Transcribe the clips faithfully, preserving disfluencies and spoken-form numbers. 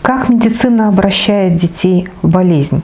Как медицина обращает детей в болезнь?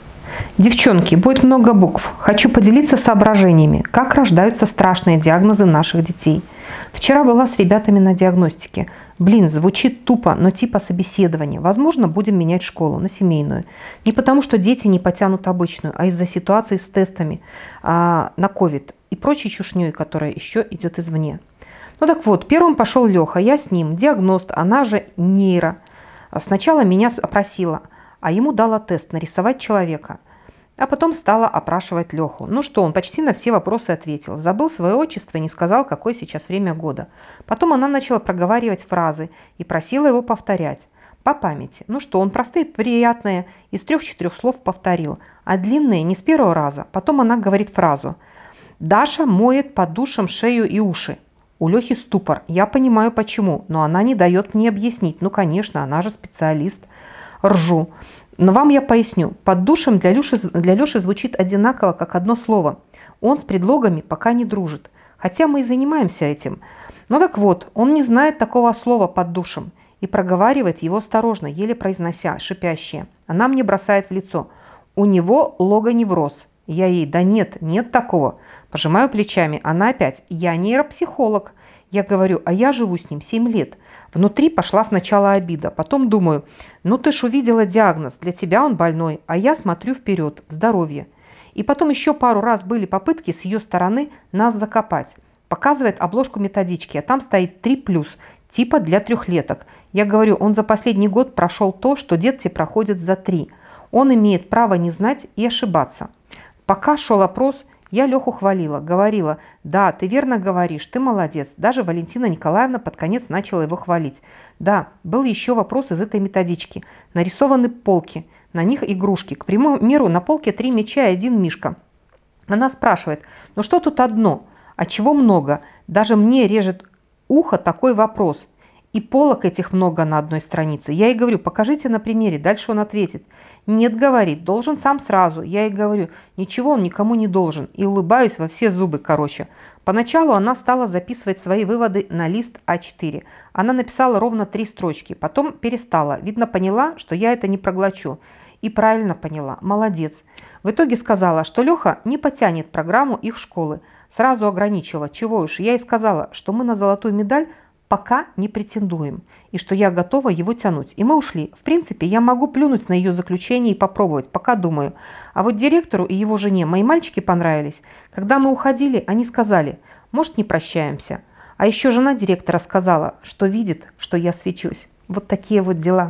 Девчонки, будет много букв. Хочу поделиться соображениями, как рождаются страшные диагнозы наших детей. Вчера была с ребятами на диагностике. Блин, звучит тупо, но типа собеседование. Возможно, будем менять школу на семейную. Не потому, что дети не потянут обычную, а из-за ситуации с тестами а, на ковид и прочей чушней, которая еще идет извне. Ну так вот, первым пошел Леха, я с ним, диагност, она же нейро. Сначала меня опросила, а ему дала тест нарисовать человека. А потом стала опрашивать Леху. Ну что, он почти на все вопросы ответил. Забыл свое отчество и не сказал, какое сейчас время года. Потом она начала проговаривать фразы и просила его повторять. По памяти. Ну что, он простые, приятные, из трех-четырех слов повторил. А длинные не с первого раза. Потом она говорит фразу. «Даша моет под душем шею и уши». У Лехи ступор. Я понимаю почему, но она не дает мне объяснить. Ну конечно, она же специалист. Ржу. Но вам я поясню. Под душем для Леши, для Леши звучит одинаково, как одно слово. Он с предлогами пока не дружит. Хотя мы и занимаемся этим. Ну так вот, он не знает такого слова под душем. И проговаривает его осторожно, еле произнося, шипящее. Она мне бросает в лицо. У него логоневроз. Я ей, да нет, нет такого. Пожимаю плечами. Она опять, я нейропсихолог. Я говорю, а я живу с ним семь лет. Внутри пошла сначала обида. Потом думаю, ну ты ж увидела диагноз. Для тебя он больной. А я смотрю вперед, в здоровье. И потом еще пару раз были попытки с ее стороны нас закопать. Показывает обложку методички, а там стоит три плюс, типа для трехлеток. Я говорю, он за последний год прошел то, что дети проходят за три. Он имеет право не знать и ошибаться. Пока шел опрос, я Леху хвалила, говорила, да, ты верно говоришь, ты молодец. Даже Валентина Николаевна под конец начала его хвалить. Да, был еще вопрос из этой методички. Нарисованы полки, на них игрушки. К примеру, на полке три мяча и один мишка. Она спрашивает, ну что тут одно, а чего много? Даже мне режет ухо такой вопрос. И полок этих много на одной странице. Я ей говорю, покажите на примере. Дальше он ответит. Нет, говорит, должен сам сразу. Я ей говорю, ничего он никому не должен. И улыбаюсь во все зубы, короче. Поначалу она стала записывать свои выводы на лист а четыре. Она написала ровно три строчки. Потом перестала. Видно, поняла, что я это не проглочу. И правильно поняла. Молодец. В итоге сказала, что Леха не потянет программу их школы. Сразу ограничила. Чего уж. Я ей сказала, что мы на золотую медаль пока не претендуем, и что я готова его тянуть. И мы ушли. В принципе, я могу плюнуть на ее заключение и попробовать, пока думаю. А вот директору и его жене мои мальчики понравились. Когда мы уходили, они сказали, может, не прощаемся. А еще жена директора сказала, что видит, что я свечусь. Вот такие вот дела.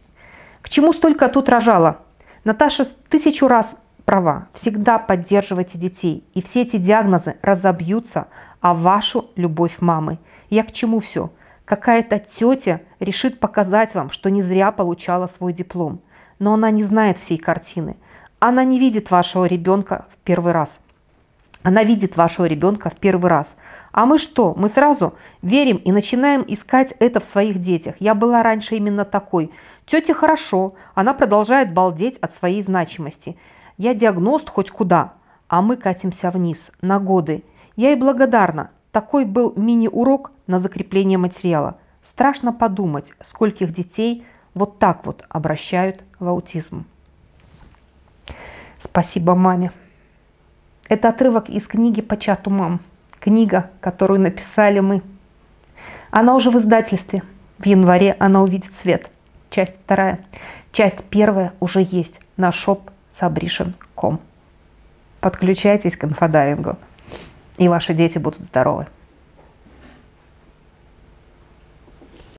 К чему столько тут рожала? Наташа тысячу раз права. Всегда поддерживайте детей, и все эти диагнозы разобьются о вашу любовь мамы. Я к чему все? Какая-то тетя решит показать вам, что не зря получала свой диплом. Но она не знает всей картины. Она не видит вашего ребенка в первый раз. Она видит вашего ребенка в первый раз. А мы что? Мы сразу верим и начинаем искать это в своих детях. Я была раньше именно такой. Тетя хорошо, она продолжает балдеть от своей значимости. Я диагност хоть куда, а мы катимся вниз на годы. Я ей благодарна. Такой был мини-урок на закрепление материала. Страшно подумать, скольких детей вот так вот обращают в аутизм. Спасибо маме. Это отрывок из книги «По чату мам». Книга, которую написали мы. Она уже в издательстве. В январе она увидит свет. Часть вторая. Часть первая уже есть на шоп сабришн точка ком. Подключайтесь к инфодайвингу, и ваши дети будут здоровы.